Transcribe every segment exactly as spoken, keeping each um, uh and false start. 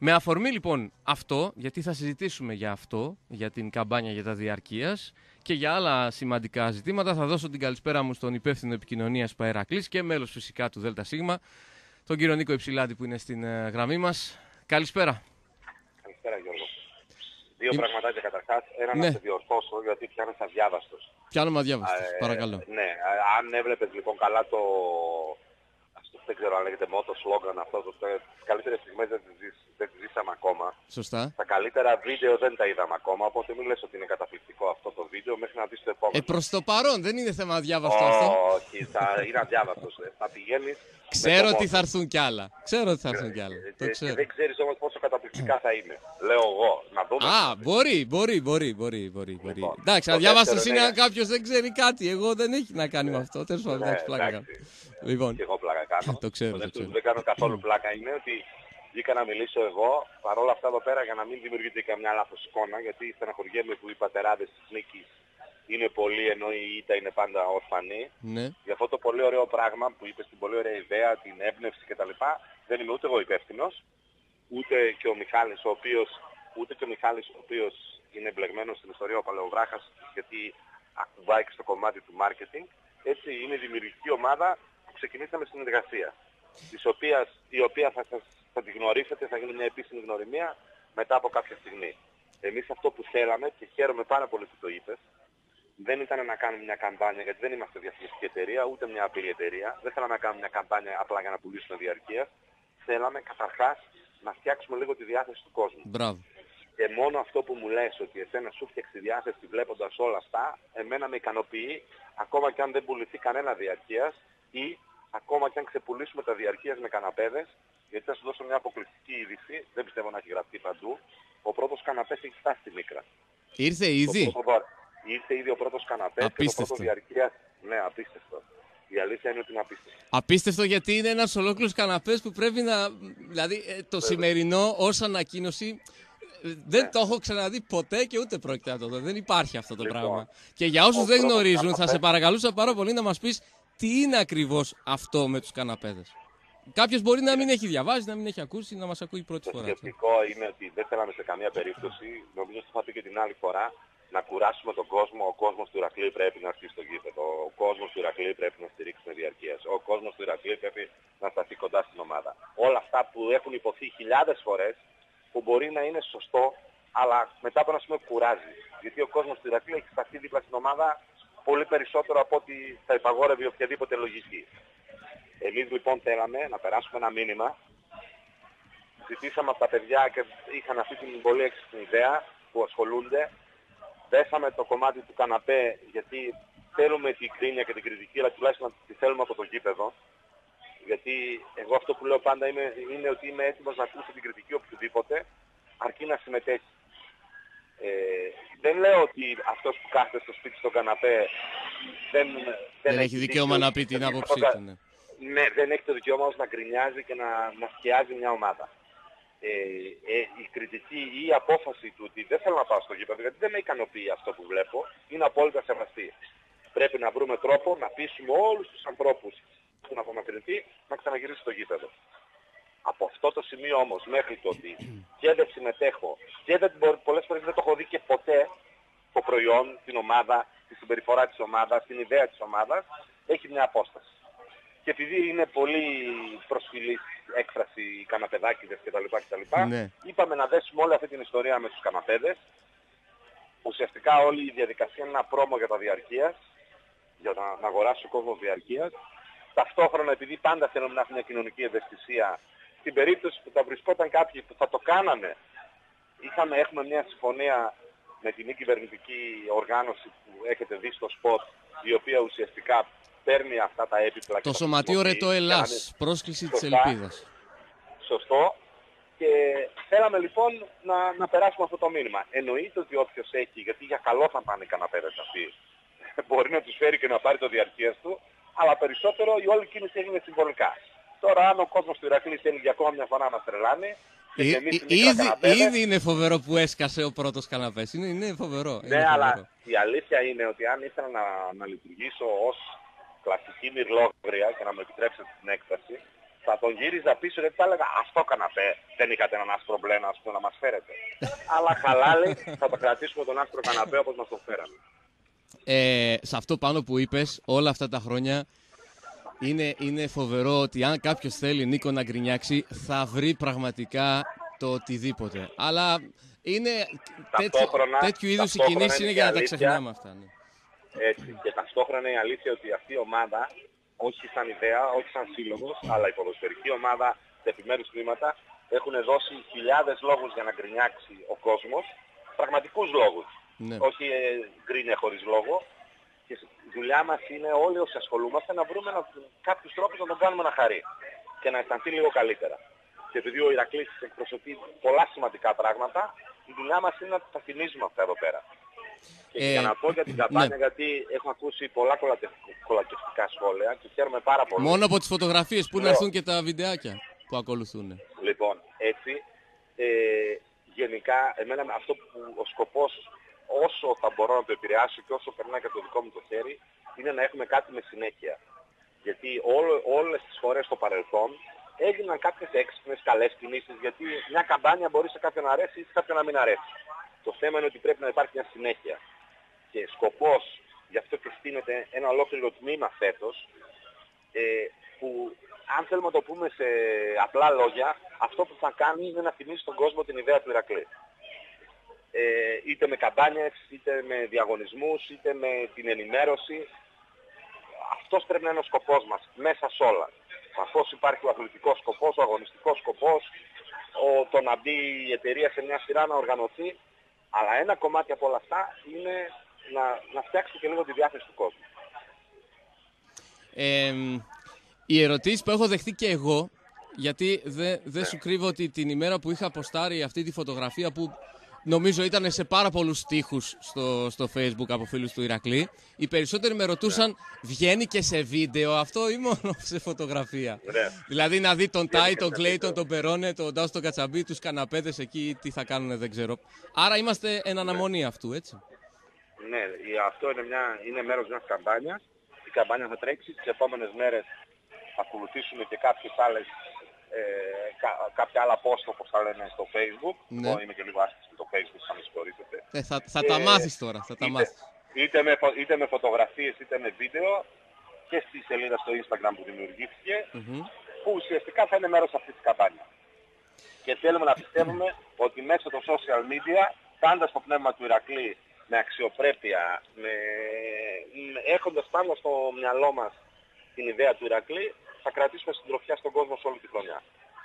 Με αφορμή λοιπόν αυτό, γιατί θα συζητήσουμε για αυτό, για την καμπάνια για τα διαρκείας και για άλλα σημαντικά ζητήματα, θα δώσω την καλησπέρα μου στον υπεύθυνο επικοινωνίας Παερακλής και μέλος φυσικά του ΔΣ, τον κύριο Νίκο Υψηλάτη που είναι στην uh, γραμμή μας. Καλησπέρα. Καλησπέρα Γιώργο. Δύο Είμαι... πραγματάκια καταρχάς. Ένα ναι. να σε διορθώσω γιατί πιάνεσαι αδιάβαστος. Πιάνομαι αδιάβαστος, ε, παρακαλώ. Ναι, αν έβλεπες λοιπόν καλά το... δεν ξέρω αν λέγεται μότο, σλόγγαν αυτό, το, τις καλύτερες στιγμές δεν τις, ζήσ, δεν τις ζήσαμε ακόμα. Σωστά. Τα καλύτερα βίντεο δεν τα είδαμε ακόμα, οπότε μην λες ότι είναι καταπληκτικό αυτό το βίντεο μέχρι να δεις το επόμενο. Ε, προς το παρόν δεν είναι θέμα αδιάβαστο αυτό. Όχι, θα είναι αδιάβαστος. Θα πηγαίνεις... Ξέρω ότι θα έρθουν κι άλλα. Ξέρω ότι θα έρθουν κι άλλα. Ε, το ξέρω. Δεν ξέρεις όμως πόσο καταπληκτικά θα είναι. Λέω εγώ, να δούμε. Α, μπορεί, μπορεί, μπορεί, μπορεί, μπορεί. Λοιπόν, εντάξει, αδιάβαστος είναι αν κάποιος δεν ξέρει κάτι. Εγώ δεν έχει να κάνει με αυτό. Τέλος πάντων, εντάξει, πλάκα κάνω. Λοιπόν, και εγώ πλάκα κάνω. το ξέρω, το το ξέρω. που δεν κάνω καθόλου πλάκα είναι ότι βγήκα να μιλήσω εγώ, παρόλα αυτά εδώ πέρα για να μην δημιουργείται καμιά λάθος εικόνα, γιατί στεναχωριέμαι που οι πατεράδες της Νίκης είναι πολλοί ενώ η ήττα είναι πάντα ορφανή. Ναι. Για αυτό το πολύ ωραίο πράγμα που είπες, την πολύ ωραία ιδέα, την έμπνευση κτλ. Δεν είμαι ούτε εγώ υπεύθυνος, ούτε και ο Μιχάλης ο οποίος, ούτε και ο Μιχάλης ο οποίος είναι εμπλεγμένος στην ιστορία ο Παλαιοβράχας, γιατί ακουμπάει και στο κομμάτι του marketing. Έτσι είναι η δημιουργική ομάδα που ξεκινήσαμε συνεργασία, της οποίας, η οποία θα, σας, θα τη γνωρίσετε, θα γίνει μια επίσημη γνωριμία μετά από κάποια στιγμή. Εμείς αυτό που θέλαμε, και χαίρομαι πάρα πολύ που το είπες, δεν ήταν να κάνουμε μια καμπάνια, γιατί δεν είμαστε διαφημιστική εταιρεία, ούτε μια απλή εταιρεία. Δεν θέλαμε να κάνουμε μια καμπάνια απλά για να πουλήσουμε διαρκείας. Θέλαμε καταρχάς να φτιάξουμε λίγο τη διάθεση του κόσμου. Μπράβο. Και μόνο αυτό που μου λες ότι εσένα σου φτιάξει τη διάθεση βλέποντας όλα αυτά, εμένα με ικανοποιεί, ακόμα και αν δεν πουληθεί κανένα διαρκείας ή ακόμα και αν ξεπουλήσουμε τα διαρκείας με καναπέδες, γιατί θα σου δώσω μια αποκλειστική είδηση, δεν πιστεύω να έχει γραφτεί παντού. Ο πρώτος καναπές έχει φτάσει στη Μίκρα. Ήρθε ήδη. Ήρθε ήδη ο πρώτος καναπές και το πρώτο διαρκείας. Ναι, απίστευτο. Η αλήθεια είναι ότι είναι απίστευτο. Απίστευτο γιατί είναι ένας ολόκληρος καναπές που πρέπει να... Δηλαδή το Βέβαια. σημερινό ως ανακοίνωση δεν ναι. το έχω ξαναδεί ποτέ και ούτε πρόκειται να το δω. Δεν υπάρχει αυτό το λοιπόν, πράγμα. Και για όσους δεν γνωρίζουν καναπές... θα σε παρακαλούσα πάρα πολύ να μας πεις τι είναι ακριβώς αυτό με τους καναπέδες. Κάποιος μπορεί να μην έχει διαβάσει, να μην έχει ακούσει, να μας ακούει πρώτη το φορά. Το σκεπτικό είναι ότι δεν θέλαμε σε καμία περίπτωση, νομίζω ότι θα πει και την άλλη φορά, να κουράσουμε τον κόσμο. Ο κόσμος του Ηρακλή πρέπει να έρθει στο γήπεδο. Ο κόσμος του Ηρακλή πρέπει να στηρίξουμε διαρκείας. Ο κόσμος του Ηρακλή πρέπει να σταθεί κοντά στην ομάδα. Όλα αυτά που έχουν υποθεί χιλιάδες φορές, που μπορεί να είναι σωστό, αλλά μετά από ένα σημείο κουράζει. Γιατί ο κόσμος του Ηρακλή έχει σταθεί δίπλα στην ομάδα πολύ περισσότερο από ότι θα υπαγόρευε οποιαδήποτε λογική. Εμείς λοιπόν θέλαμε να περάσουμε ένα μήνυμα. Ζητήσαμε από τα παιδιά και είχαν αυτή την πολύ έξυπνη ιδέα που ασχολούνται. Δέσαμε το κομμάτι του καναπέ γιατί θέλουμε την κρίνια και την κριτική, αλλά τουλάχιστον τη θέλουμε από το γήπεδο. Γιατί εγώ αυτό που λέω πάντα είναι, είναι ότι είμαι έτοιμος να ακούσω την κριτική οποιοδήποτε, αρκεί να συμμετέχει. Ε, δεν λέω ότι αυτός που κάθεται στο σπίτι στον καναπέ δεν, δεν, δεν έχει δικαίωμα να πει την άποψή του. Ναι. Ναι, δεν έχει το δικαίωμα όμως να γκρινιάζει και να, να σκιάζει μια ομάδα. Ε, ε, η κριτική ή η απόφαση του ότι δεν θέλω να πάω στο γήπεδο γιατί δεν με ικανοποιεί αυτό που βλέπω είναι απόλυτα σεβαστή. Πρέπει να βρούμε τρόπο να πείσουμε όλους τους ανθρώπους που έχουν απομακρυνθεί να ξαναγυρίσουν στο γήπεδο. Από αυτό το σημείο όμως μέχρι το ότι και δεν συμμετέχω και δεν, πολλές φορές δεν το έχω δει και ποτέ το προϊόν, την ομάδα, τη συμπεριφορά της ομάδας, την ιδέα της ομάδας, έχει μια απόσταση. Και επειδή είναι πολύ προσφυλής έκφραση οι καναπεδάκηδες κτλ. κτλ. Ναι. Είπαμε να δέσουμε όλη αυτή την ιστορία με τους καναπέδες. Ουσιαστικά όλη η διαδικασία είναι ένα πρόμο για τα διαρκείας, για να, να αγοράσει ο κόσμος διαρκείας. Ταυτόχρονα, επειδή πάντα θέλουμε να έχουμε μια κοινωνική ευαισθησία, στην περίπτωση που θα βρισκόταν κάποιοι που θα το κάνανε, είχαμε, έχουμε μια συμφωνία με την μη κυβερνητική οργάνωση που έχετε δει στο σποτ, η οποία ουσιαστικά παίρνει αυτά τα έπιπλα. Το σωματείο Ρετό Ελλάς, πρόσκληση της Ελπίδας. Σωστό. Και θέλαμε λοιπόν να, να περάσουμε αυτό το μήνυμα. Εννοείται ότι όποιος έχει, γιατί για καλό θα πάνε οι καναπέδες αυτοί, μπορεί να τους φέρει και να πάρει το διαρκείας του, αλλά περισσότερο η όλη κίνηση έγινε συμβολικά. Τώρα αν ο κόσμος του Ηρακλή θέλει για ακόμα μια φορά να μας τρελάνει, Ή, ήδη, ήδη είναι φοβερό που έσκασε ο πρώτος καναπές. Είναι, είναι φοβερό. Ναι, είναι αλλά φοβερό. Η αλήθεια είναι ότι αν ήθελα να, να λειτουργήσω ως κλασική μυρλόγρια, και να μου επιτρέψετε την έκφραση, θα τον γύριζα πίσω γιατί θα έλεγα αυτό καναπέ. Δεν είχατε έναν άσπρο μπλε να να μας φέρετε. Αλλά χαλάλη θα το κρατήσουμε τον άσπρο καναπέ όπως μας το φέρανε. Ε, σε αυτό πάνω που είπες όλα αυτά τα χρόνια είναι, είναι φοβερό ότι αν κάποιος θέλει, Νίκο, να γκρινιάξει θα βρει πραγματικά το οτιδήποτε. Αλλά είναι τέτοιο, τέτοιου είδους οι κινήσεις είναι για να τα ξεχνάμε αυτά. Ναι. Έτσι. Και ταυτόχρονα η αλήθεια ότι αυτή η ομάδα, όχι σαν ιδέα, όχι σαν σύλλογος, αλλά η ποδοσφαιρική ομάδα σε επιμέρους τμήματα έχουν δώσει χιλιάδες λόγους για να γκρινιάξει ο κόσμος, πραγματικούς λόγους. Ναι. Όχι ε, γκρίνια χωρίς λόγο. Και η δουλειά μας είναι όλοι όσοι ασχολούμαστε να βρούμε να, κάποιους τρόπους να τον κάνουμε να χαρεί και να αισθανθεί λίγο καλύτερα. Και επειδή ο Ηρακλής εκπροσωπεί πολλά σημαντικά πράγματα, η δουλειά μας είναι να τα θυμίζουμε αυτά εδώ πέρα. Και ε, για να πω για την καμπάνια, ναι. γιατί έχω ακούσει πολλά κολακευτικά σχόλια και χαίρομαι πάρα πολύ. Μόνο από τις φωτογραφίες που να έρθουν και τα βιντεάκια που ακολουθούν. Λοιπόν, έτσι, ε, γενικά, εμένα αυτό που ο σκοπός, όσο θα μπορώ να το επηρεάσω και όσο περνάει και το δικό μου το χέρι, είναι να έχουμε κάτι με συνέχεια. Γιατί όλο, όλες τις φορές στο παρελθόν έγιναν κάποιες έξυπνες καλές κινήσεις, γιατί μια καμπάνια μπορεί σε κάποιον να αρέσει ή σε κάποιον να μην αρέσει. Το θέμα είναι ότι πρέπει να υπάρχει μια συνέχεια. Και σκοπός, γι' αυτό και στείνεται ένα ολόκληρο τμήμα φέτος, ε, που αν θέλουμε να το πούμε σε απλά λόγια, αυτό που θα κάνει είναι να θυμίσει στον κόσμο την ιδέα του Ηρακλή. Ε, είτε με καμπάνιες, είτε με διαγωνισμούς, είτε με την ενημέρωση. Αυτός πρέπει να είναι ο σκοπός μας, μέσα σε όλα. Σαφώς υπάρχει ο αθλητικός σκοπός, ο αγωνιστικός σκοπός, ο, το να μπει η εταιρεία σε μια σειρά να οργανωθεί, αλλά ένα κομμάτι από όλα αυτά είναι να, να φτιάξει και λίγο τη διάθεση του κόσμου. Ε, οι ερωτήσεις που έχω δεχτεί και εγώ, γιατί δεν δε ναι. σου κρύβω ότι την ημέρα που είχα αποστάρει αυτή τη φωτογραφία που νομίζω ήταν σε πάρα πολλούς στίχους στο, στο Facebook από φίλους του Ηρακλή, οι περισσότεροι με ρωτούσαν ναι. βγαίνει και σε βίντεο αυτό ή μόνο σε φωτογραφία. Ναι. Δηλαδή να δει τον Τάι, τον Κλέιτον, τον Περόνε, τον Ντάους, τον Κατσαμπή, τους καναπέδες εκεί, τι θα κάνουν δεν ξέρω. Άρα είμαστε εν αναμονή ναι. αυτού, έτσι. Ναι, αυτό είναι, μια, είναι μέρος μιας καμπάνιας. Η καμπάνια θα τρέξει, τις επόμενες μέρες θα ακολουθήσουμε και κάποιες άλλες Ε, κα, κάποια άλλα post όπως θα λένε στο Facebook. Ναι. Εγώ είμαι και λίγο άσκηση στο Facebook, θα με συγχωρήσετε. Ε, θα θα ε, τα μάθεις τώρα. Θα τα είτε, μάθεις. Είτε, με, είτε με φωτογραφίες είτε με βίντεο και στη σελίδα στο Instagram που δημιουργήθηκε, mm-hmm. που ουσιαστικά θα είναι μέρος αυτής της καμπάνιας. Και θέλουμε να πιστεύουμε ότι μέσω των social media, κάνοντας το πνεύμα του Ηρακλή με αξιοπρέπεια, με, έχοντας πάνω στο μυαλό μας την ιδέα του Ηρακλή, θα κρατήσουμε συντροφιά στον κόσμο σε όλη τη χρονιά.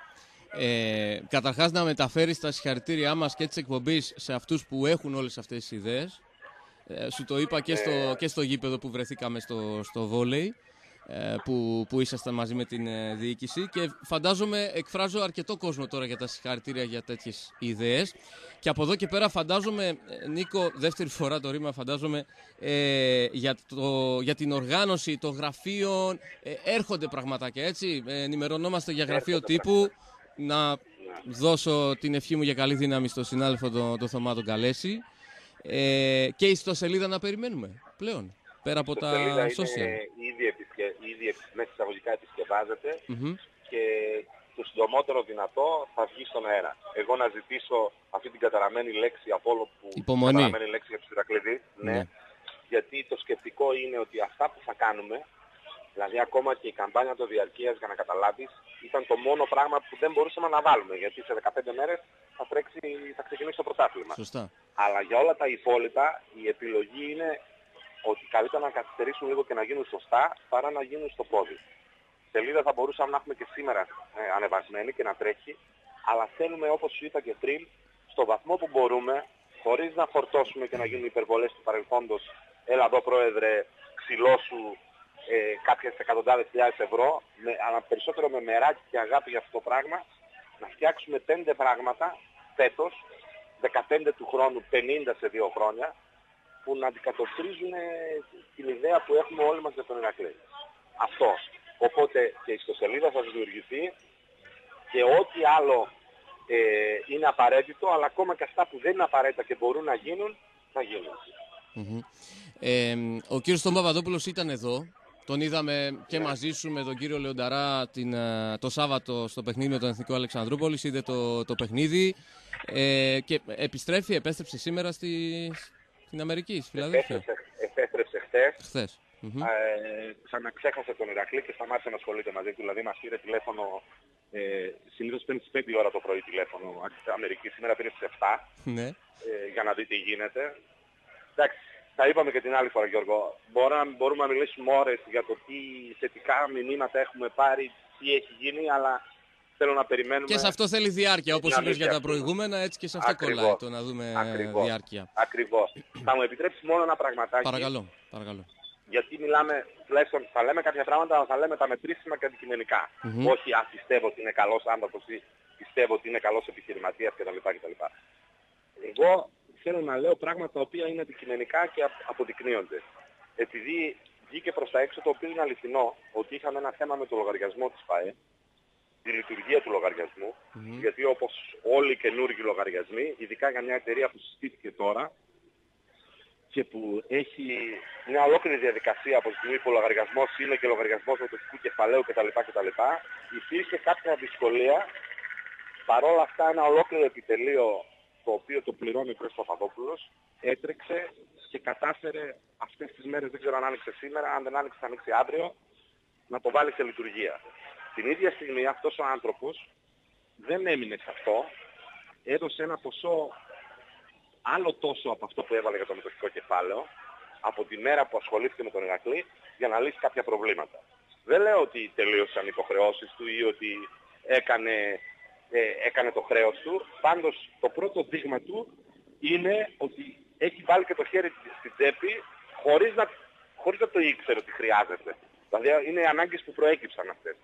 Ε, καταρχάς να μεταφέρεις τα συγχαρητήριά μας και της εκπομπής σε αυτούς που έχουν όλες αυτές τις ιδέες. Ε, σου το είπα και, ε... στο, και στο γήπεδο που βρεθήκαμε στο, στο βόλεϊ, ε, που, που ήσασταν μαζί με την ε, διοίκηση και φαντάζομαι εκφράζω αρκετό κόσμο τώρα για τα συγχαρητήρια για τέτοιες ιδέες. Και από εδώ και πέρα φαντάζομαι, Νίκο, δεύτερη φορά το ρήμα φαντάζομαι, ε, για, το, για την οργάνωση των γραφείων, ε, έρχονται πραγματάκια έτσι, ε, ενημερωνόμαστε για γραφείο τύπου, να δώσω την ευχή μου για καλή δύναμη στον συνάδελφο τον το Θωμά τον Καλέση, ε, και η ιστοσελίδα να περιμένουμε πλέον, πέρα από τα social. Είναι ήδη, επισκε... ήδη μέσα εισαγωγικά επισκευάζεται mm-hmm. και το συντομότερο δυνατό θα βγει στον αέρα. Εγώ να ζητήσω αυτή την καταραμένη λέξη από όλο που... Υπομονή. Καταραμένη λέξη για τους Ηρακλήδη. Ναι. ναι. Γιατί το σκεπτικό είναι ότι αυτά που θα κάνουμε, δηλαδή ακόμα και η καμπάνια το διαρκείας για να καταλάβεις, ήταν το μόνο πράγμα που δεν μπορούσαμε να βάλουμε. Γιατί σε δεκαπέντε μέρες θα, τρέξει, θα ξεκινήσει το πρωτάθλημα. Σωστά. Αλλά για όλα τα υπόλοιπα η επιλογή είναι ότι καλύτερα να καθυστερήσουν λίγο και να γίνουν σωστά παρά να γίνουν στο πόδι. Σελίδα θα μπορούσαμε να έχουμε και σήμερα ε, ανεβασμένη και να τρέχει, αλλά θέλουμε, όπως σου είπα και πριν, στο βαθμό που μπορούμε, χωρίς να φορτώσουμε και να γίνουν υπερβολές του παρελθόντος, έλα εδώ πρόεδρε, ξυλώσου ε, κάποιες εκατοντάδες χιλιάδες ευρώ, με, αλλά περισσότερο με μεράκι και αγάπη για αυτό το πράγμα, να φτιάξουμε πέντε πράγματα φέτος, δεκαπέντε του χρόνου, πενήντα σε δύο χρόνια, που να αντικατοπτρίζουν την ιδέα που έχουμε όλοι μας για τον Ηρακλή. Αυτό. Οπότε και η ιστοσελίδα θα δημιουργηθεί και ό,τι άλλο ε, είναι απαραίτητο, αλλά ακόμα και αυτά που δεν είναι απαραίτητα και μπορούν να γίνουν, θα γίνουν. Mm-hmm. Ε, ο κύριος Τον Παπαδόπουλος ήταν εδώ Τον είδαμε και ναι. μαζί σου με τον κύριο Λεονταρά την, το Σάββατο στο παιχνίδι με τον Εθνικό Αλεξανδρούπολης. Είδε το, το παιχνίδι ε, και επιστρέφει, επέστρεψε σήμερα στη, στην Αμερική, στη Φιλαδέλφια. Επέστρεψε χθες. Χθες. Mm-hmm. Ε, ξαναξέχασε τον Ηρακλή και σταμάτησε να ασχολείται μαζί του. Δηλαδή μας πήρε τηλέφωνο, ε, συνήθως παίρνει στις πέντε ώρα το πρωί τηλέφωνο Αμερική, σήμερα πήρε στις επτά Ναι. ε, για να δει τι γίνεται. Εντάξει, τα είπαμε και την άλλη φορά, Γιώργο. Μπορούμε, μπορούμε να μιλήσουμε ώρες για το τι θετικά μηνύματα έχουμε πάρει, τι έχει γίνει, αλλά θέλω να περιμένουμε. Και σε αυτό θέλει διάρκεια, όπως είπες για τα προηγούμενα, έτσι και σε αυτό Ακριβώς. κολλάει το να δούμε Ακριβώς. διάρκεια. Ακριβώς. Θα μου επιτρέψεις μόνο ένα πραγματάκι. Παρακαλώ, παρακαλώ. Γιατί μιλάμε, τουλάχιστον θα λέμε κάποια πράγματα, αλλά θα λέμε τα μετρήσιμα και αντικειμενικά. Mm-hmm. Όχι, α, πιστεύω ότι είναι καλός άνθρωπος ή πιστεύω ότι είναι καλός επιχειρηματίας κτλ. κτλ. Εγώ θέλω να λέω πράγματα τα οποία είναι αντικειμενικά και αποδεικνύονται. Επειδή βγήκε προς τα έξω το οποίο είναι αληθινό, ότι είχαμε ένα θέμα με το λογαριασμό της ΠΑΕ, τη λειτουργία του λογαριασμού, mm-hmm. γιατί όπως όλοι οι καινούργιοι λογαριασμοί, ειδικά για μια εταιρεία που συστήθηκε τώρα, και που έχει μια ολόκληρη διαδικασία από τη στιγμή που ο λογαριασμός είναι και λογαριασμός μετοχικού κεφαλαίου κτλ. κτλ. Υπήρχε κάποια δυσκολία. Παρόλα αυτά ένα ολόκληρο επιτελείο το οποίο το πληρώνει ο κ. Παπαδόπουλος έτρεξε και κατάφερε αυτές τις μέρες, δεν ξέρω αν άνοιξε σήμερα, αν δεν άνοιξε θα ανοίξει αύριο, να το βάλει σε λειτουργία. Την ίδια στιγμή αυτός ο άνθρωπος δεν έμεινε σε αυτό, έδωσε ένα ποσό άλλο τόσο από αυτό που έβαλε για το μετοχικό κεφάλαιο, από τη μέρα που ασχολήθηκε με τον Ηρακλή, για να λύσει κάποια προβλήματα. Δεν λέω ότι τελείωσαν οι υποχρεώσεις του ή ότι έκανε, ε, έκανε το χρέος του. Πάντως το πρώτο δείγμα του είναι ότι έχει βάλει και το χέρι στην τσέπη χωρίς να, χωρίς να το ήξερε ότι χρειάζεται. Δηλαδή είναι οι ανάγκες που προέκυψαν αυτές.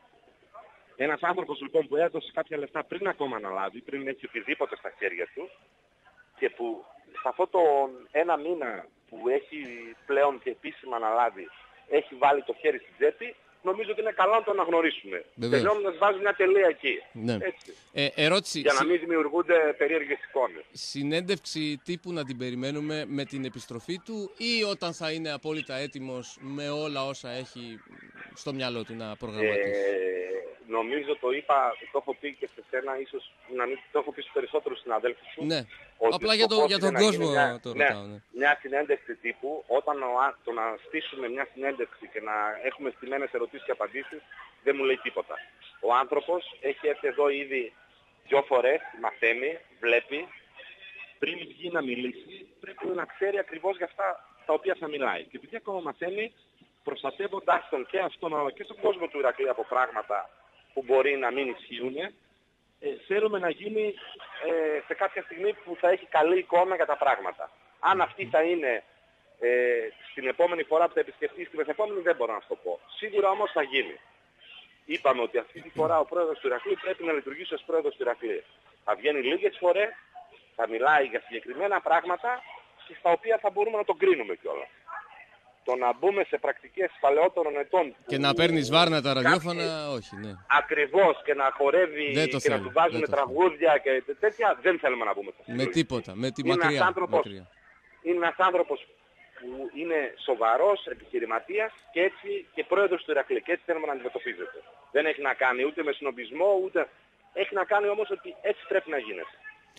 Ένας άνθρωπος λοιπόν που έδωσε κάποια λεφτά πριν ακόμα αναλάβει, πριν έχει οτιδήποτε στα χέρια του, και που σε αυτό το ένα μήνα που έχει πλέον και επίσημα αναλάβει, έχει βάλει το χέρι στην τσέπη, νομίζω ότι είναι καλό να το αναγνωρίσουμε. Τελειώνοντας βάζουμε μια τελεία εκεί. Ναι. Έτσι. Ε, ερώτηση, για να μην δημιουργούνται περίεργες εικόνες. Συνέντευξη τύπου να την περιμένουμε με την επιστροφή του ή όταν θα είναι απόλυτα έτοιμος με όλα όσα έχει στο μυαλό του να προγραμματίσει? Ε, νομίζω το είπα, το έχω πει και σε σένα, ίσως να μην το έχω πει στους περισσότερους συναδέλφους σου. Ναι. Απλά για, το, για τον κόσμο μια, το ναι, ρωτάω. Ναι. Μια συνέντευξη τύπου, όταν ο, το να στήσουμε μια συνέντευξη και να έχουμε στημένες ερωτήσεις και απαντήσεις, δεν μου λέει τίποτα. Ο άνθρωπος έχει έρθει εδώ ήδη δυο φορές, μαθαίνει, βλέπει. Πριν βγει να μιλήσει, πρέπει να ξέρει ακριβώς για αυτά τα οποία θα μιλάει. Και επειδή ακόμα μαθαίνει, προστατεύοντας τον και αυτόν αλλά και στον κόσμο του Ηρακλή από πράγματα που μπορεί να μην ισχύουν, ε, θέλουμε να γίνει ε, σε κάποια στιγμή που θα έχει καλή εικόνα για τα πράγματα. Αν αυτή θα είναι ε, στην επόμενη φορά που θα επισκεφτεί, στην επόμενη δεν μπορώ να σου το πω. Σίγουρα όμως θα γίνει. Είπαμε ότι αυτή τη φορά ο πρόεδρος του Ηρακλή πρέπει να λειτουργήσει ως πρόεδρος του Ηρακλή. Θα βγαίνει λίγες φορές, θα μιλάει για συγκεκριμένα πράγματα και στα οποία θα μπορούμε να τον κρίνουμε κιόλας. Το να μπούμε σε πρακτικές παλαιότερων ετών. Και να παίρνεις βάρνα τα ραδιόφωνα, κάποιοι... όχι, ναι. Ακριβώς, και να χορεύει και θέλω, να του βάζουν τραγούδια και τέτοια, δεν θέλουμε να μπούμε σε αυτό. Με τίποτα, με τη μακριά. Είναι άνθρωπος, μακριά. Είναι ένας άνθρωπος που είναι σοβαρός επιχειρηματίας και έτσι και πρόεδρος του Ηρακλή. Και έτσι θέλουμε να αντιμετωπίζεται. Δεν έχει να κάνει ούτε με συνομπισμό, ούτε... Έχει να κάνει όμως ότι έτσι πρέπει να γίνεται.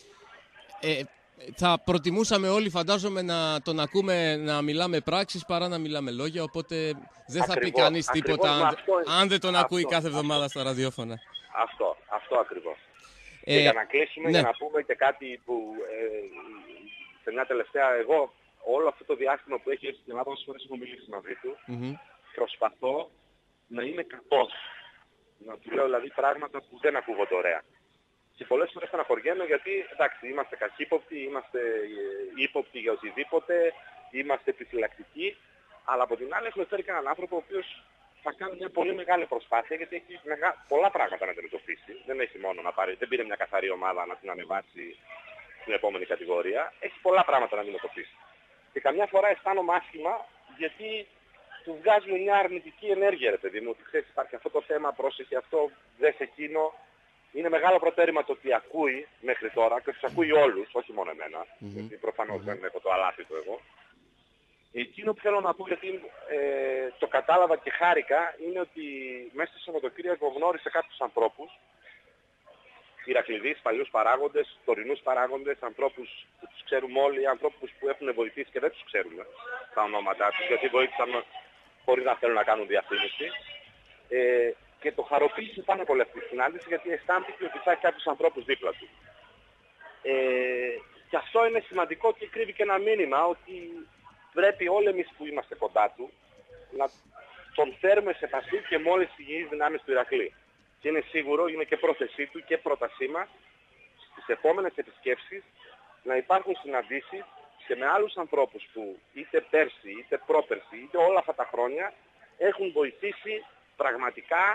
Ε, Θα προτιμούσαμε όλοι, φαντάζομαι, να τον ακούμε να μιλάμε πράξεις παρά να μιλάμε λόγια, οπότε δεν ακριβώς, θα πει κανείς τίποτα αν, αν δεν τον αυτό, ακούει κάθε εβδομάδα αυτό, στα ραδιόφωνα. Αυτό, αυτό ακριβώς. Ε, και για να κλείσουμε, ναι. για να πούμε και κάτι που ε, σε μια τελευταία, εγώ όλο αυτό το διάστημα που έχει έρθει στην Ελλάδα, όσες φορές έχω μιλήσει μαζί του, mm-hmm. προσπαθώ να είμαι κακός. Να του λέω δηλαδή πράγματα που δεν ακούγονται ωραία. Και πολλές φορές στεναχωριέμαι γιατί, εντάξει, είμαστε καχύποπτοι, είμαστε ύποπτοι για οτιδήποτε, είμαστε επιφυλακτικοί, αλλά από την άλλη έχουμε φέρει και έναν άνθρωπο ο οποίος θα κάνει μια πολύ μεγάλη προσπάθεια γιατί έχει μεγά... πολλά πράγματα να αντιμετωπίσει. Δεν έχει μόνο να πάρει, δεν πήρε μια καθαρή ομάδα να την ανεβάσει στην επόμενη κατηγορία. Έχει πολλά πράγματα να αντιμετωπίσει. Και καμιά φορά αισθάνομαι άσχημα γιατί του βγάζουμε μια αρνητική ενέργεια, ρε παιδί μου, ότι ξέρεις υπάρχει αυτό το θέμα, πρόσεχε αυτό, δες εκείνο. Είναι μεγάλο προτέρημα το ότι ακούει μέχρι τώρα και τους ακούει όλους, όχι μόνο εμένα, mm-hmm. γιατί προφανώς mm-hmm. δεν έχω το αλάτι του εγώ. Εκείνο που θέλω να πω, γιατί ε, το κατάλαβα και χάρηκα, είναι ότι μέσα στο Σαββατοκύριακο γνώρισε κάποιους ανθρώπους, Ηρακλειδείς, παλιούς παράγοντες, τωρινούς παράγοντες, ανθρώπους που τους ξέρουμε όλοι, ανθρώπους που έχουν βοηθήσει και δεν τους ξέρουμε τα ονόματά τους, γιατί βοήθησαν χωρίς να θέλουν να κάνουν διαφήμιση. Ε, και το χαροποίησε πάρα πολύ αυτή τη συνάντηση, γιατί αισθάνθηκε ότι θα έχει κάποιους ανθρώπους δίπλα του. Ε, και αυτό είναι σημαντικό και κρύβει και ένα μήνυμα ότι πρέπει όλοι εμείς που είμαστε κοντά του να τον φέρουμε σε επαφή και με όλες τις υγιείς δυνάμεις του Ηρακλή. Και είναι σίγουρο, είναι και πρόθεσή του και πρότασή μας στις επόμενες επισκέψεις να υπάρχουν συναντήσεις και με άλλους ανθρώπους που είτε πέρσι, είτε πρόπερσι, είτε όλα αυτά τα χρόνια έχουν βοηθήσει πραγματικά,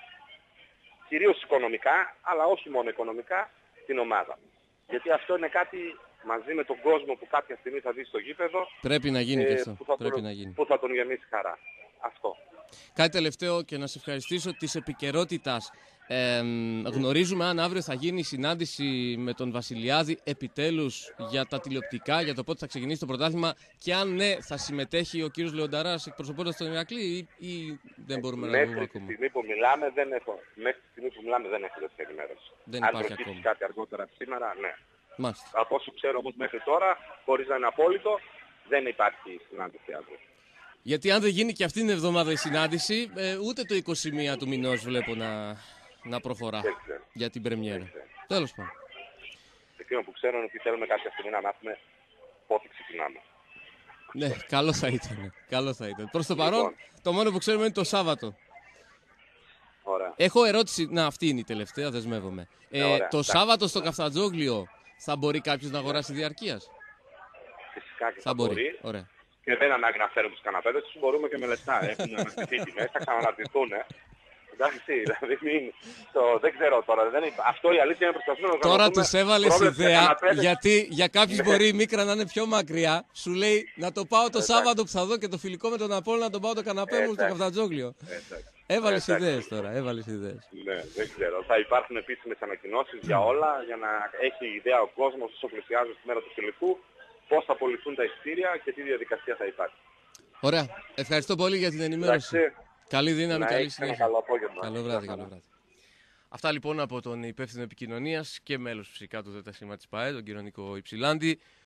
κυρίως οικονομικά, αλλά όχι μόνο οικονομικά, την ομάδα. Γιατί αυτό είναι κάτι μαζί με τον κόσμο που κάποια στιγμή θα δει στο γήπεδο. Πρέπει να γίνει και αυτό. Που θα, Πρέπει τον, να γίνει. που θα τον γεμίσει χαρά. Αυτό. Κάτι τελευταίο και να σε ευχαριστήσω της επικαιρότητας. Ε, γνωρίζουμε αν αύριο θα γίνει η συνάντηση με τον Βασιλιάδη επιτέλους για τα τηλεοπτικά, για το πότε θα ξεκινήσει το πρωτάθλημα και αν ναι θα συμμετέχει ο κύριος Λεονταράς εκπροσωπώντας τον Ηρακλή ή, ή δεν μπορούμε μέχρι να το πούμε ακόμα. Τη στιγμή που μιλάμε, δεν έχω, μέχρι τη στιγμή που μιλάμε δεν έχω τέτοια ενημέρωση. Δεν αν υπάρχει προκύψει ακόμα. κάτι αργότερα σήμερα, ναι. Μάλιστα. Από όσο ξέρω όμως μέχρι τώρα, χωρίς να είναι απόλυτο, δεν υπάρχει συνάντηση αύριο. Γιατί αν δεν γίνει και αυτήν την εβδομάδα η συνάντηση, ε, ούτε το είκοσι μία του μηνός βλέπω να, να προχωρά για την πρεμιέρα. Τέλος πάντων. Εκείνο που ξέρω είναι ότι θέλουμε κάποια στιγμή να μάθουμε πότε ξεκινάμε. Ναι, καλό θα ήταν. Καλό θα ήταν. Προς το Λοιπόν. παρόν, το μόνο που ξέρουμε είναι το Σάββατο. Ωραία. Έχω ερώτηση. Να, αυτή είναι η τελευταία, δεσμεύομαι. Ε, ωραία. το Εντάξει. Σάββατο στο Καφτατζόγλιο θα μπορεί κάποιος να αγοράσει διαρκείας? Φυσικά και θα, Θα μπορεί. μπορεί. Ωραία. Και δεν ανάγκη να φέρουμε τους καναπέδες τους, μπορούμε και με λεφτά. Έχουν αναστηθεί τιμές, θα ξαναναρτηθούν. Εντάξει, δηλαδή μην... Το, δεν ξέρω τώρα. Δεν είναι... Αυτό η αλήθεια είναι προσπαθούμε να Τώρα οργανώσουμε τους έβαλες πρόβλεψη για ιδέα, καναπέδες. γιατί για κάποιους Ναι. μπορεί η Μίκρα να είναι πιο μακριά. Σου λέει να το πάω το Εντάξει. Σάββατο που θα δω και το φιλικό με τον Απόλλωνα να τον πάω το καναπέ μου στο Εντάξει. Καφτατζόγλιο. Εντάξει. Έβαλες Εντάξει. ιδέες τώρα, έβαλες ιδέες. Ναι, δεν ξέρω. Θα υπάρχουν επίσημες ανακοινώσεις για όλα, για να έχει ιδέα ο κόσμος όσο πλησιάζει στη μέρα του φιλικού, πώς θα απολυθούν τα εισιτήρια και τι διαδικασία θα υπάρχει. Ωραία. Ευχαριστώ πολύ για την ενημέρωση. Εντάξει. Καλή δύναμη, Να καλή έχεις ένα συνέχεια. καλό απόγευμα. Καλό βράδυ, καλό βράδυ. Αυτά λοιπόν από τον υπεύθυνο επικοινωνίας και μέλος φυσικά του ΔΣ της ΠΑΕ, τον κύριο Νίκο Υψηλάντη.